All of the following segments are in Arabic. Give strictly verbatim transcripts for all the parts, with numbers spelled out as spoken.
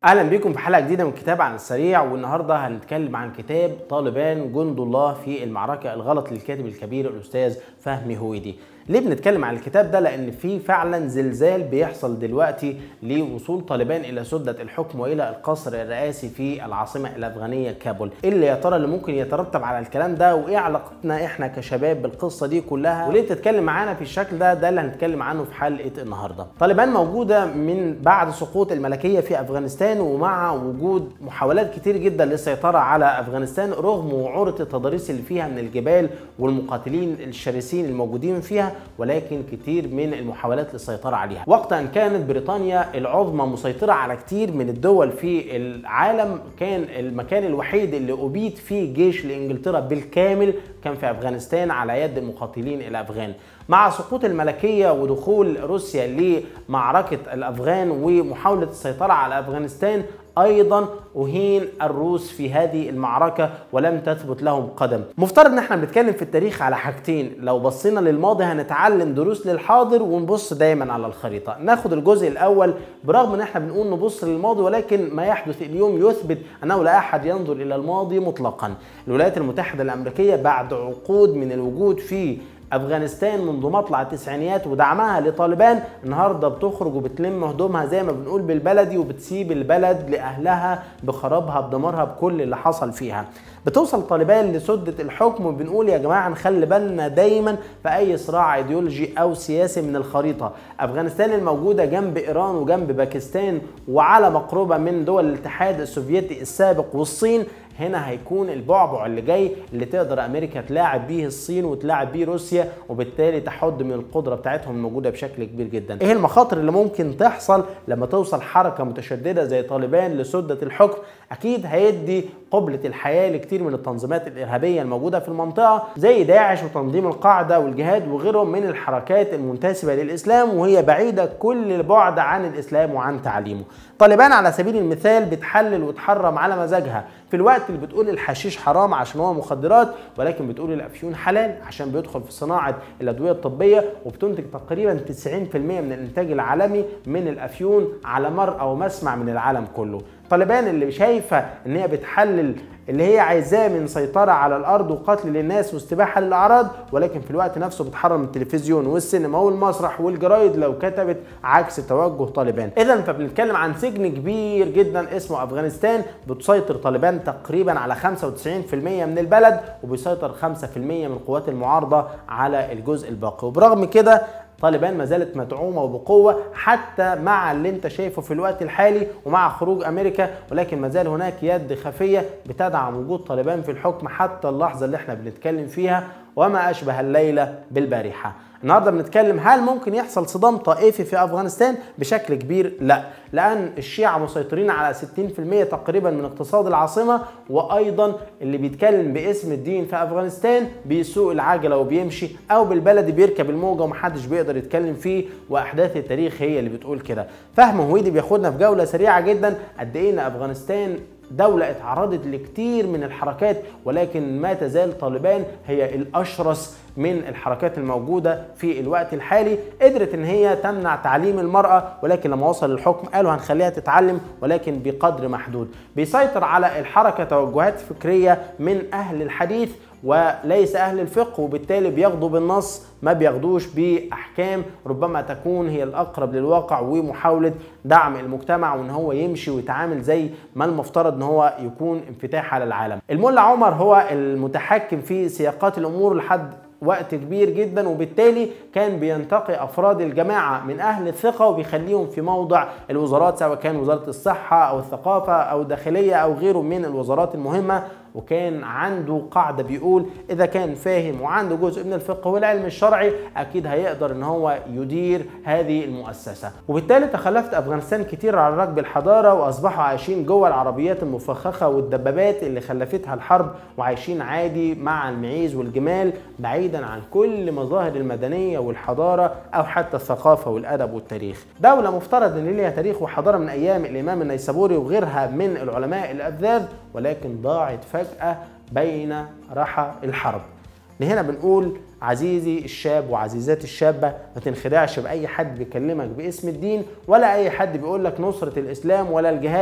اهلا بيكم في حلقه جديده من كتاب عن السريع، والنهارده هنتكلم عن كتاب طالبان جند الله في المعركه، الغلط للكاتب الكبير الاستاذ فهمي هويدي. ليه بنتكلم عن الكتاب ده؟ لان في فعلا زلزال بيحصل دلوقتي لوصول طالبان الى سده الحكم والى القصر الرئاسي في العاصمه الافغانيه كابول. ايه اللي يا ترى اللي ممكن يترتب على الكلام ده، وايه علاقتنا احنا كشباب بالقصه دي كلها، وليه تتكلم معانا في الشكل ده؟ ده اللي هنتكلم عنه في حلقه النهارده. طالبان موجوده من بعد سقوط الملكيه في افغانستان، ومع وجود محاولات كتير جدا للسيطره على افغانستان رغم وعوره التضاريس اللي فيها من الجبال والمقاتلين الشرسين الموجودين فيها، ولكن كتير من المحاولات للسيطره عليها. وقت ان كانت بريطانيا العظمى مسيطره على كتير من الدول في العالم، كان المكان الوحيد اللي ابيد فيه جيش لانجلترا بالكامل كان في افغانستان على يد المقاتلين الافغان. مع سقوط الملكيه ودخول روسيا لمعركه الافغان ومحاوله السيطره على افغانستان، ايضا اهين الروس في هذه المعركه ولم تثبت لهم قدم. مفترض ان احنا بنتكلم في التاريخ على حاجتين، لو بصينا للماضي هنتعلم دروس للحاضر ونبص دايما على الخريطه. ناخد الجزء الاول، برغم ان احنا بنقول نبص للماضي ولكن ما يحدث اليوم يثبت انه لا احد ينظر الى الماضي مطلقا. الولايات المتحده الامريكيه بعد عقود من الوجود في افغانستان منذ مطلع التسعينيات ودعمها لطالبان، النهارده بتخرج وبتلم هدومها زي ما بنقول بالبلدي وبتسيب البلد لاهلها بخرابها بدمارها بكل اللي حصل فيها. بتوصل طالبان لسده الحكم، وبنقول يا جماعه نخلي بالنا دايما في اي صراع ايديولوجي او سياسي من الخريطه. افغانستان الموجوده جنب ايران وجنب باكستان وعلى مقربه من دول الاتحاد السوفيتي السابق والصين، هنا هيكون البعبع اللي جاي اللي تقدر امريكا تلاعب بيه الصين وتلاعب بيه روسيا، وبالتالي تحد من القدره بتاعتهم الموجوده بشكل كبير جدا. ايه المخاطر اللي ممكن تحصل لما توصل حركه متشدده زي طالبان لسده الحكم؟ اكيد هيدي قبلة الحياه لكتير من التنظيمات الارهابيه الموجوده في المنطقه زي داعش وتنظيم القاعده والجهاد وغيرهم من الحركات المنتسبه للاسلام، وهي بعيده كل البعد عن الاسلام وعن تعليمه. طالبان على سبيل المثال بتحلل وتحرم على مزاجها في الوقت اللي بتقول الحشيش حرام عشان هو مخدرات، ولكن بتقول الافيون حلال عشان بيدخل في صناعه الادويه الطبيه، وبتنتج تقريبا تسعين بالمئة من الانتاج العالمي من الافيون على مرأى ومسمع من العالم كله. طالبان اللي شايفه ان هي بتحلل اللي هي عايزاه من سيطره على الارض وقتل للناس واستباحه للاعراض، ولكن في الوقت نفسه بتحرم التلفزيون والسينما والمسرح والجرايد لو كتبت عكس توجه طالبان. اذا فبنتكلم عن سجن كبير جدا اسمه افغانستان، بتسيطر طالبان تقريبا على خمسة وتسعين بالمئة من البلد، وبيسيطر خمسة بالمئة من قوات المعارضه على الجزء الباقي. وبرغم كده طالبان ما زالت مدعومه وبقوه حتى مع اللي انت شايفه في الوقت الحالي ومع خروج امريكا، ولكن ما زال هناك يد خفيه بتدعم وجود طالبان في الحكم حتى اللحظه اللي احنا بنتكلم فيها، وما اشبه الليله بالبارحه. النهارده بنتكلم هل ممكن يحصل صدام طائفي في افغانستان؟ بشكل كبير لا، لان الشيعة مسيطرين على ستين بالمئة تقريبا من اقتصاد العاصمه، وايضا اللي بيتكلم باسم الدين في افغانستان بيسوق العجله وبيمشي، او بالبلدي بيركب الموجه ومحدش بيقدر يتكلم فيه، واحداث التاريخ هي اللي بتقول كده. فهم هويدي بياخدنا في جوله سريعه جدا قد ايه ان افغانستان دولة اتعرضت لكتير من الحركات، ولكن ما تزال طالبان هي الأشرس من الحركات الموجودة في الوقت الحالي. قدرت ان هي تمنع تعليم المرأة، ولكن لما وصل الحكم قالوا هنخليها تتعلم ولكن بقدر محدود. بيسيطر على الحركة توجهات فكرية من أهل الحديث وليس أهل الفقه، وبالتالي بياخدوا بالنص ما بياخدوش بأحكام ربما تكون هي الأقرب للواقع ومحاولة دعم المجتمع وان هو يمشي ويتعامل زي ما المفترض ان هو يكون انفتاح على العالم. الملا عمر هو المتحكم في سياقات الأمور لحد وقت كبير جدا، وبالتالي كان بينتقي افراد الجماعه من اهل الثقه وبيخليهم في موضع الوزارات، سواء كان وزاره الصحه او الثقافه او الداخليه او غيره من الوزارات المهمه. وكان عنده قاعده بيقول اذا كان فاهم وعنده جزء من الفقه والعلم الشرعي اكيد هيقدر ان هو يدير هذه المؤسسه. وبالتالي تخلفت افغانستان كتير على ركب الحضاره، واصبحوا عايشين جوه العربيات المفخخه والدبابات اللي خلفتها الحرب، وعايشين عادي مع المعيز والجمال بعيدا عن كل مظاهر المدنيه والحضاره او حتى الثقافه والادب والتاريخ. دوله مفترض ان ليها تاريخ وحضاره من ايام الامام النيسابوري وغيرها من العلماء الافذاذ، ولكن ضاعت فجأة بين رحى الحرب. لهنا بنقول عزيزي الشاب وعزيزاتي الشابة، ما تنخدعش بأي حد بيكلمك باسم الدين ولا أي حد بيقول لك نصرة الإسلام ولا الجهاد.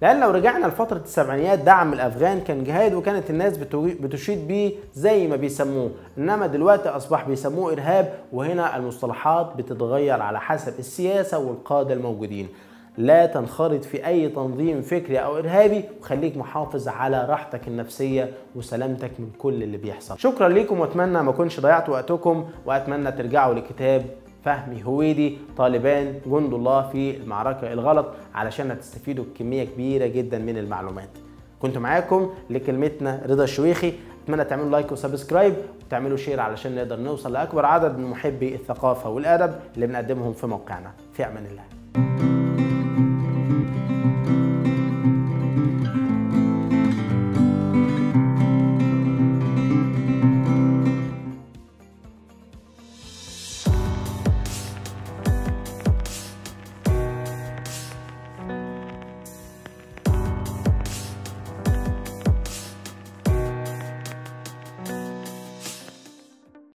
لان لو رجعنا لفتره السبعينيات دعم الافغان كان جهاد وكانت الناس بتشيد بيه زي ما بيسموه، انما دلوقتي اصبح بيسموه ارهاب، وهنا المصطلحات بتتغير على حسب السياسه والقاده الموجودين. لا تنخرط في اي تنظيم فكري او ارهابي، وخليك محافظ على راحتك النفسيه وسلامتك من كل اللي بيحصل. شكرا ليكم، واتمنى ما اكونش ضيعت وقتكم، واتمنى ترجعوا لكتاب فهمي هويدي طالبان جند الله في المعركه الغلط علشان تستفيدوا بكميه كبيره جدا من المعلومات. كنت معاكم لكلمتنا رضا الشويخي، اتمنى تعملوا لايك وسبسكرايب وتعملوا شير علشان نقدر نوصل لاكبر عدد من محبي الثقافه والادب اللي بنقدمهم في موقعنا. في امان الله.